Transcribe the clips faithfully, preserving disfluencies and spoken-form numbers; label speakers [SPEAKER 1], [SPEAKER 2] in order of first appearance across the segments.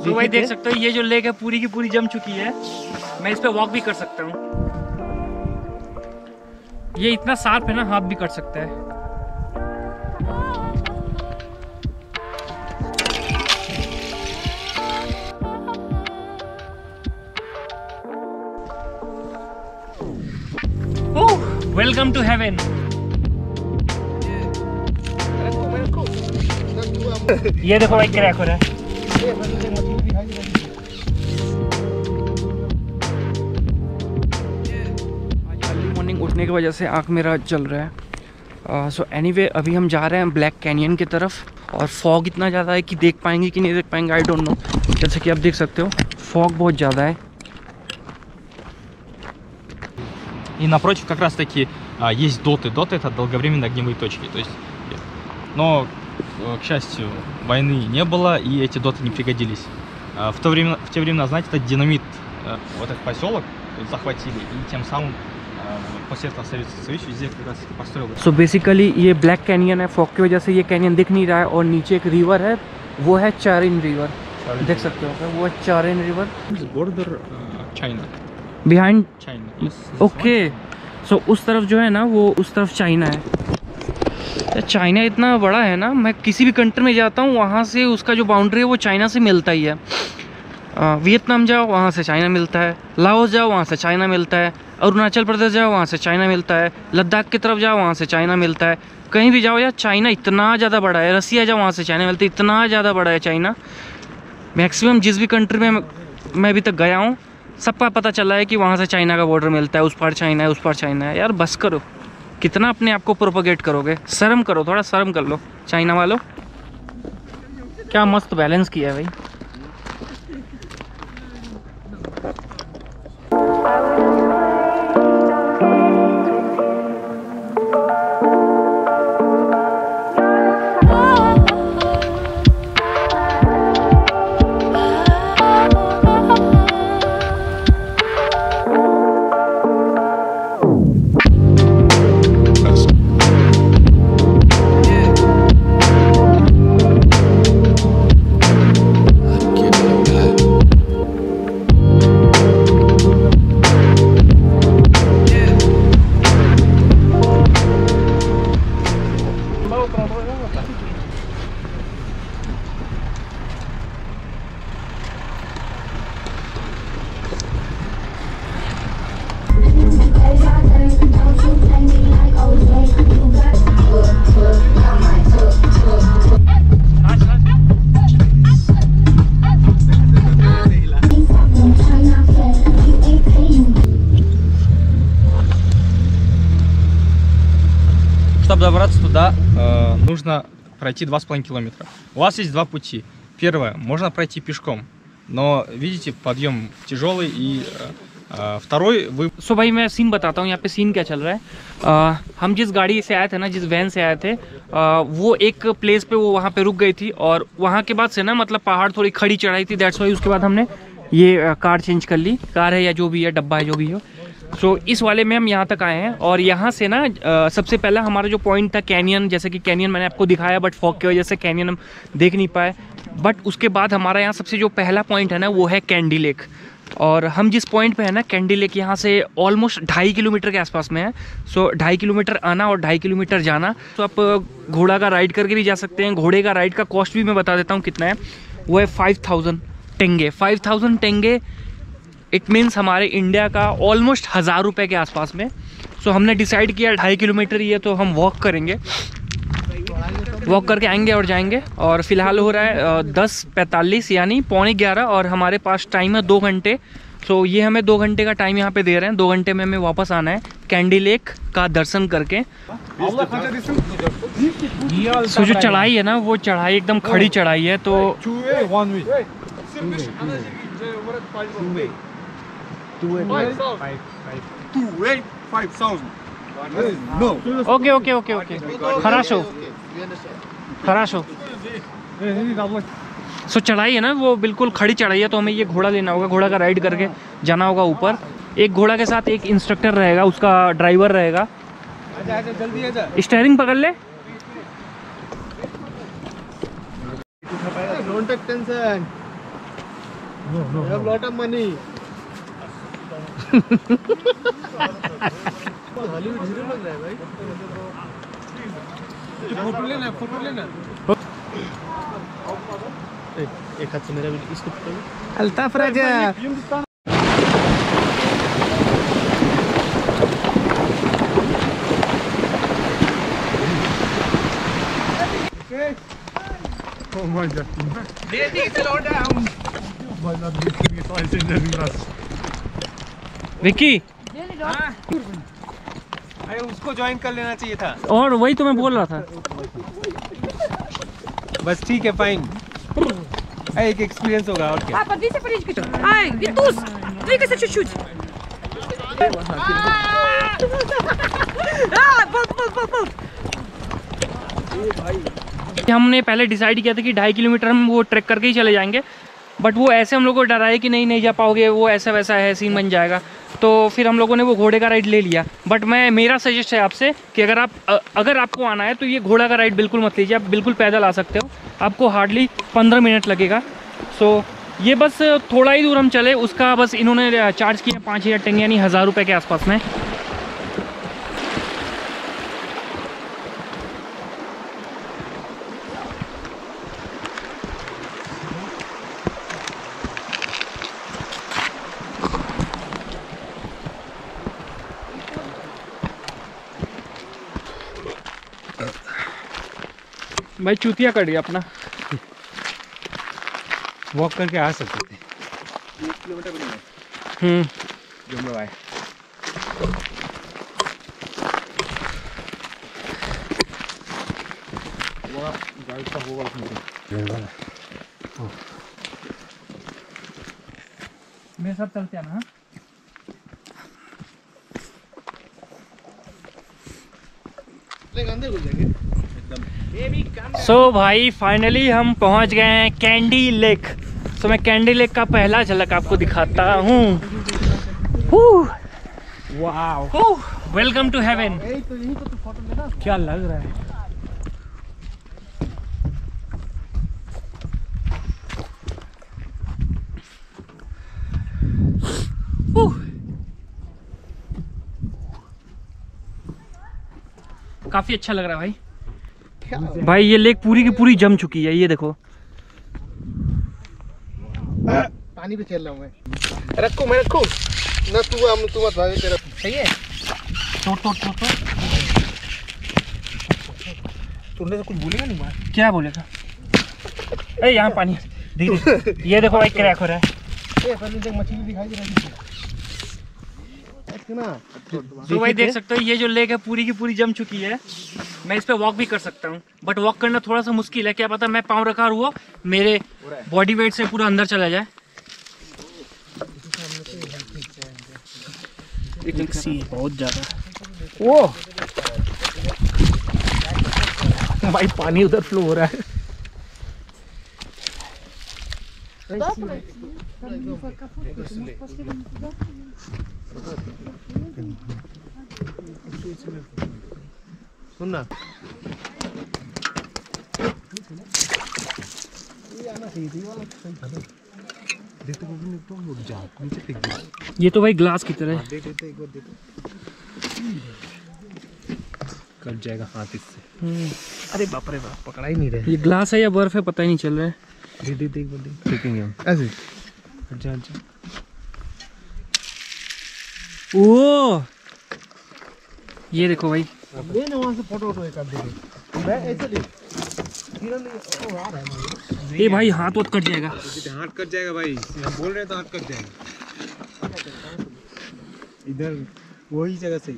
[SPEAKER 1] तो भाई देख सकते हो ये जो लेक है पूरी की पूरी जम चुकी है। मैं इस पे वॉक भी कर सकता हूँ। ये इतना साफ है ना, हाथ भी कर सकता है। Welcome to heaven. ये देखो भाई क्रैक हो रहा है। अर्ली मॉर्निंग उठने की वजह से आँख मेरा चल रहा है। सो एनीवे अभी हम जा रहे हैं ब्लैक कैनियन की तरफ और फॉग इतना ज़्यादा है कि देख पाएंगे कि नहीं देख पाएंगे, आई डोंट नो। जैसे कि आप देख सकते हो फॉग बहुत ज़्यादा है।
[SPEAKER 2] И напротив как раз таки а, есть доты. Доты это долговременные огневые точки. То есть, но, к счастью, войны не было и эти доты не пригодились. А, в, то время, в те времена, знаете, этот динамит, а, вот этот поселок захватили и тем самым а, после этого Советский Союз везде как раз построил.
[SPEAKER 1] So basically ये ब्लैक कैनियन है, फॉग की वजह से ये कैनियन दिख नहीं रहा है और नीचे एक रिवर है, वो है चारिन रिवर। देख सकते हो वो है Charyn river.
[SPEAKER 2] Border China.
[SPEAKER 1] Behind
[SPEAKER 2] China.
[SPEAKER 1] Okay. So उस तरफ जो है ना वो उस तरफ चाइना है। चाइना इतना बड़ा है ना, मैं किसी भी कंट्री में जाता हूँ वहाँ से उसका जो बाउंड्री है वो चाइना से मिलता ही है। वियतनाम जाओ वहाँ से चाइना मिलता है, लाओस जाओ वहाँ से चाइना मिलता है, अरुणाचल प्रदेश जाओ वहाँ से चाइना मिलता है, लद्दाख की तरफ जाओ वहाँ से चाइना मिलता है। कहीं भी जाओ यार चाइना इतना ज़्यादा बड़ा है। रसिया जाओ वहाँ से चाइना मिलता है, इतना ज़्यादा बड़ा है चाइना। मैक्सिमम जिस भी कंट्री में मैं अभी तक गया हूँ सबका पता चला है कि वहाँ से चाइना का बॉर्डर मिलता है, उस पार चाइना है उस पार चाइना है। यार बस करो, कितना अपने आप को प्रोपोगेट करोगे, शर्म करो, थोड़ा शर्म कर लो चाइना वालों। क्या मस्त बैलेंस किया है भाई।
[SPEAKER 2] Чтобы добраться туда, э, нужно пройти два с половиной километра. У вас есть два пути. Первое, можно пройти пешком, но видите, подъем тяжелый. И э, второй вы...
[SPEAKER 1] सो भाई मैं सीन बताता हूँ यहाँ पे सीन क्या चल रहा है। आ, हम जिस गाड़ी से आए थे ना, जिस वैन से आए थे, आ, वो एक प्लेस पे वो वहाँ पे रुक गई थी और वहाँ के बाद से ना मतलब पहाड़ थोड़ी खड़ी चढ़ाई थी, दैट्स वाई उसके बाद हमने ये आ, कार चेंज कर ली। कार है या जो भी है, डब्बा है, जो भी हो। सो so, इस वाले में हम यहाँ तक आए हैं और यहाँ से ना आ, सबसे पहला हमारा जो पॉइंट था कैनियन, जैसे कि कैनियन मैंने आपको दिखाया, बट फॉग की वजह से कैनियन हम देख नहीं पाए। बट उसके बाद हमारा यहाँ सबसे जो पहला पॉइंट है ना वो है कैंडी लेक। और हम जिस पॉइंट पे है ना, कैंडी लेक यहाँ से ऑलमोस्ट ढाई किलोमीटर के आसपास में है। सो so, ढाई किलोमीटर आना और ढाई किलोमीटर जाना। तो आप घोड़ा का राइड करके भी जा सकते हैं। घोड़े का राइड का कॉस्ट भी मैं बता देता हूँ कितना है। वो है five thousand tenge. Five thousand tenge it means हमारे इंडिया का ऑलमोस्ट हज़ार रुपये के आसपास में। सो so, हमने डिसाइड किया ढाई किलोमीटर ही है तो हम वॉक करेंगे, वॉक करके आएंगे और जाएंगे। और फिलहाल हो रहा है दस पैंतालीस यानी पौने ग्यारह और हमारे पास टाइम है दो घंटे। सो so, ये हमें दो घंटे का टाइम यहाँ पे दे रहे हैं। दो घंटे में हमें वापस आना है कैंडी लेक का दर्शन करके। सो so, जो चढ़ाई है ना वो चढ़ाई एकदम खड़ी चढ़ाई है। तो ओके ओके ओके ओके खराशो खराशो। सो चढ़ाई है ना वो बिल्कुल खड़ी चढ़ाई है, तो हमें ये घोड़ा लेना होगा, घोड़ा का राइड करके जाना होगा ऊपर। एक घोड़ा के साथ एक इंस्ट्रक्टर रहेगा, उसका ड्राइवर रहेगा। स्टीयरिंग पकड़ ले।
[SPEAKER 3] No, no. I have lot of money. Hollywood hero लग रहा है भाई। फोटो लेना, फोटो लेना। एक हाथ से मेरा भी इसको पकड़ो। अल्ताफ राजा। Oh my God. Lady, slow down. My God, this thing is all dangerous.
[SPEAKER 1] Vicky,
[SPEAKER 3] अरे उसको ज्वाइन कर लेना चाहिए था।
[SPEAKER 1] और वही तो मैं बोल रहा था।
[SPEAKER 3] बस ठीक है, फाइन। एक एक्सपीरियंस होगा और क्या।
[SPEAKER 4] Папа, двести парички тут. Ай, Витус, двигайся чуть-чуть. А, болт, болт, болт, болт.
[SPEAKER 1] हमने पहले डिसाइड किया था कि ढाई किलोमीटर हम वो ट्रैक करके ही चले जाएंगे, बट वो ऐसे हम लोग को डराए कि नहीं नहीं जा पाओगे, वो ऐसा वैसा है, सीन बन जाएगा। तो फिर हम लोगों ने वो घोड़े का राइड ले लिया। बट मैं मेरा सजेस्ट है आपसे कि अगर आप अगर आपको आना है तो ये घोड़ा का राइड बिल्कुल मत लीजिए। आप बिल्कुल पैदल आ सकते हो, आपको हार्डली पंद्रह मिनट लगेगा। सो ये बस थोड़ा ही दूर हम चले, उसका बस इन्होंने चार्ज किया पाँच हज़ार टेंगे, यानी हज़ार रुपये के आसपास में। भाई चूतिया कर दिया अपना।
[SPEAKER 3] वॉक करके आ सकते थे। एक किलोमीटर भी नहीं है।
[SPEAKER 1] हम्म
[SPEAKER 3] जो हम लोग आए। वो गाइड का होगा उसमें।
[SPEAKER 1] मेरे साथ चलते हैं ना।
[SPEAKER 3] अंदर घुस जाएंगे।
[SPEAKER 1] सो so, भाई फाइनली हम पहुंच गए हैं कैंडी लेक। सो so, मैं कैंडी लेक का पहला झलक आपको दिखाता हूँ। Welcome to heaven.
[SPEAKER 3] क्या लग रहा है?
[SPEAKER 1] काफी अच्छा लग रहा है भाई। भाई ये लेक पूरी की पूरी जम चुकी है, ये देखो।
[SPEAKER 3] पानी पे चल रहा हूँ मैं। रखो मैं रखो ना, तू हम तू मत भागे, तेरा सही है।
[SPEAKER 1] तोड़ तोड़ तोड़ तोड़।
[SPEAKER 3] तोड़ने से कुछ बोलेगा नहीं मार।
[SPEAKER 1] क्या बोलेगा? अरे यहाँ पानी धीरे। ये देखो भाई क्रैक हो रहा है।
[SPEAKER 3] ए पानी देख, मछली दिखाई दे रही है ना।
[SPEAKER 1] तो भाई देख सकते हो ये जो लेक है पूरी की पूरी जम चुकी है। मैं इस पे वॉक भी कर सकता हूँ, बट वॉक करना थोड़ा सा मुश्किल है। क्या पता मैं पाँव रखा और वो मेरे बॉडी वेट से पूरा अंदर चला जाए। बहुत ज्यादा
[SPEAKER 3] वो भाई पानी उधर फ्लो हो रहा है। सुनना,
[SPEAKER 1] ये तो भाई ग्लास की तरह
[SPEAKER 3] कट जाएगा हाथ इससे। अरे बाप रे बाप, पकड़ा ही नहीं रहे।
[SPEAKER 1] ये ग्लास है या बर्फ है पता ही नहीं चल रहा है।
[SPEAKER 3] देख देख देख देख फेंकेंगे हम ऐसे। हट जा हट जा।
[SPEAKER 1] ओ ये देखो भाई,
[SPEAKER 3] ले ना वहाँ से फोटो वोटो एक आध देंगे। मैं ऐसे ले ओ आ रहा है।
[SPEAKER 1] ये भाई हाथ वोट कट जाएगा।
[SPEAKER 3] हाथ कट जाएगा भाई, हम बोल रहे हैं तो हाथ कट जाएगा। इधर वही जगह सही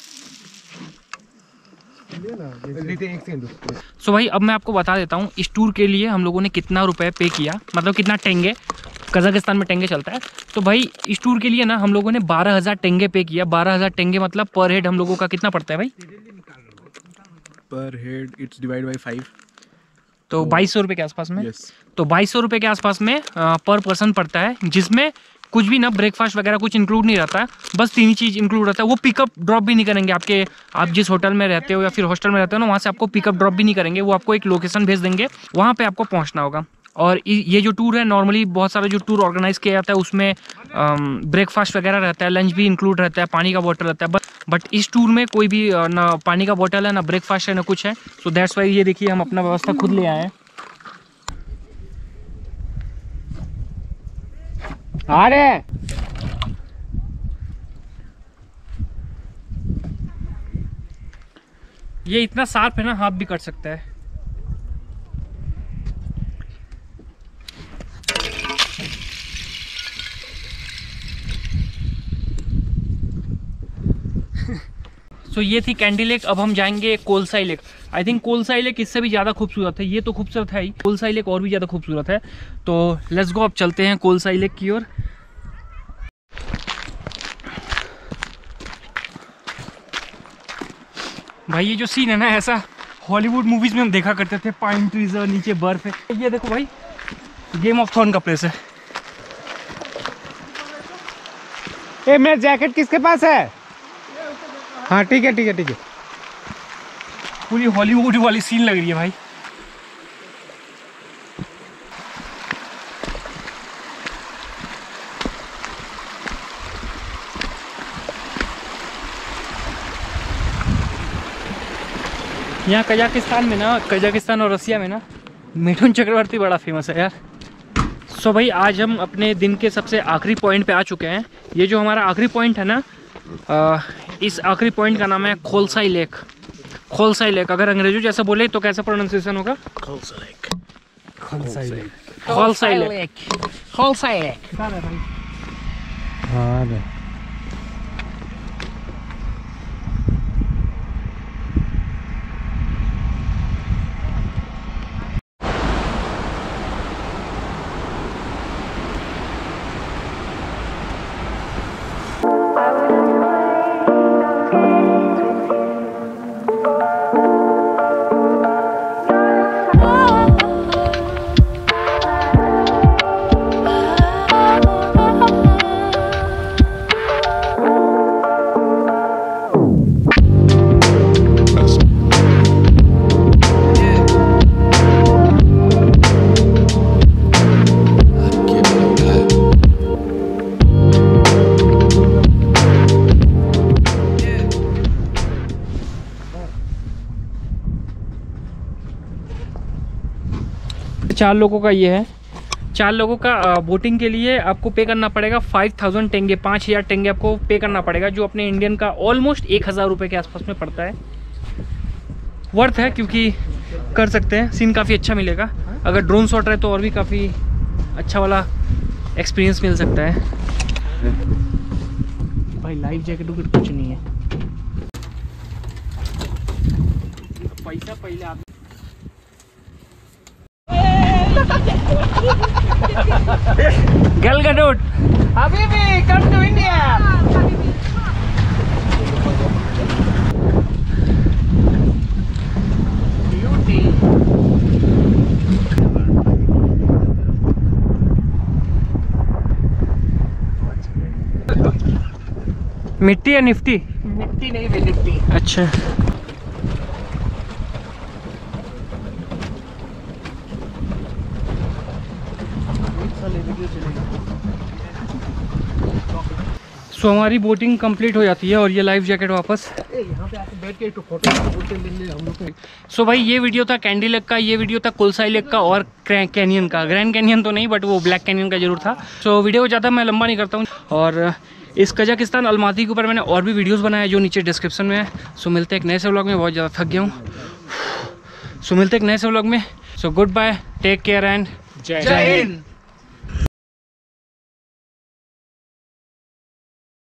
[SPEAKER 3] लेते एक सेकंड।
[SPEAKER 1] सो भाई अब मैं आपको बता देता हूँ इस टूर के लिए हम लोगों ने कितना रुपए पे किया, मतलब कितना टेंगे। कजाकिस्तान में टेंगे चलता है। तो भाई इस टूर के लिए ना हम लोगों ने बारह हज़ार टेंगे पे किया। बारह हज़ार टेंगे मतलब पर हेड हम लोगों का कितना पड़ता है भाई?
[SPEAKER 3] Per head it's divide by five,
[SPEAKER 1] तो बाईस सौ रुपये के आसपास में।
[SPEAKER 3] yes.
[SPEAKER 1] तो बाईस सौ रुपये के आसपास में आ, पर पर्सन पड़ता है, जिसमें कुछ भी ना ब्रेकफास्ट वगैरह कुछ इंक्लूड नहीं रहता है। बस तीन ही चीज़ इंक्लूड रहता है। वो पिकअप ड्रॉप भी नहीं करेंगे आपके, आप जिस होटल में रहते हो या फिर हॉस्टल में रहते हो ना, वहाँ से आपको पिकअप ड्रॉप भी नहीं करेंगे। वो आपको एक लोकेशन भेज देंगे, वहाँ पे आपको पहुँचना होगा। और ये जो टूर है नॉर्मली बहुत सारा जो टूर ऑर्गेनाइज किया जाता है उसमें ब्रेकफास्ट वगैरह रहता है, लंच भी इंक्लूड रहता है, पानी का बॉटल रहता है, बट बट इस टूर में कोई भी ना पानी का बॉटल है, ना ब्रेकफास्ट है, ना कुछ है। सो दैट्स वाई ये देखिए हम अपना व्यवस्था खुद ले आए हैं।
[SPEAKER 3] अरे
[SPEAKER 1] ये इतना शार्प है ना, हाथ भी कट सकता है। सो so, ये थी कैंडी लेक। अब हम जाएंगे Kolsai lake. I think Kolsai lake इससे भी ज़्यादा खूबसूरत है, ये तो खूबसूरत है ही, कोलसाई लेक और भी ज़्यादा खूबसूरत है। तो लेट्स गो, अब चलते हैं कोलसाई लेक की ओर। भाई ये जो सीन है ना, ऐसा हॉलीवुड मूवीज में हम देखा करते थे, पाइन ट्रीज और नीचे बर्फ है। ये देखो भाई, गेम ऑफ थ्रोन का प्लेस है।
[SPEAKER 3] ए, मेरा जैकेट किसके पास है? हाँ ठीक है ठीक है ठीक है।
[SPEAKER 1] पूरी हॉलीवुड वाली सीन लग रही है भाई। यहाँ कजाकिस्तान में ना, कजाकिस्तान और रसिया में ना मिथुन चक्रवर्ती बड़ा फेमस है यार। सो भाई आज हम अपने दिन के सबसे आखिरी पॉइंट पे आ चुके हैं। ये जो हमारा आखिरी पॉइंट है ना, आ, इस आखिरी पॉइंट का नाम है खोलसाई लेक। खोलसाई लेक अगर अंग्रेजों जैसा बोले तो कैसा प्रोनाउंसिएशन होगा? Kolsai lake. Kolsai lake. Kolsai lake. Kolsai lake.
[SPEAKER 3] हाँ
[SPEAKER 1] चार लोगों का ये है। चार लोगों का बोटिंग के लिए आपको पे करना पड़ेगा फाइव थाउजेंड टेंगे, पाँच हज़ार टेंगे आपको पे करना पड़ेगा, जो अपने इंडियन का ऑलमोस्ट एक हज़ार रुपये के आसपास में पड़ता है। वर्थ है क्योंकि कर सकते हैं, सीन काफ़ी अच्छा मिलेगा। अगर ड्रोन शॉट रहे तो और भी काफ़ी अच्छा वाला एक्सपीरियंस मिल सकता है। भाई लाइफ जैकेट वगैरह कुछ नहीं है, पैसा पहले आप गल गडोट हबीबी कम टू इंडिया। मिट्टी या निफ्टी?
[SPEAKER 3] मिट्टी नहीं भी निफ्टी।
[SPEAKER 1] अच्छा सो so, हमारी बोटिंग कंप्लीट हो जाती है और ये लाइफ जैकेट वापस।
[SPEAKER 3] यहाँ पे आके बैठ के एक फोटो ले हम लोग।
[SPEAKER 1] सो भाई ये वीडियो था कैंडी लेक का, ये वीडियो था कोलसाई लेक का और कैनियन का। ग्रैंड कैनियन तो नहीं बट वो ब्लैक कैनियन का जरूर था। सो so, वीडियो को ज़्यादा मैं लंबा नहीं करता हूँ और इस कजाकिस्तान अलमाती के ऊपर मैंने और भी वीडियोस बनाए जो नीचे डिस्क्रिप्शन में है। सो मिलते हैं एक नए से व्लॉग में, बहुत ज़्यादा थक गया हूँ। सो मिलते हैं एक नए से व्लॉग में। So good bye, take care and
[SPEAKER 3] जय हिंद।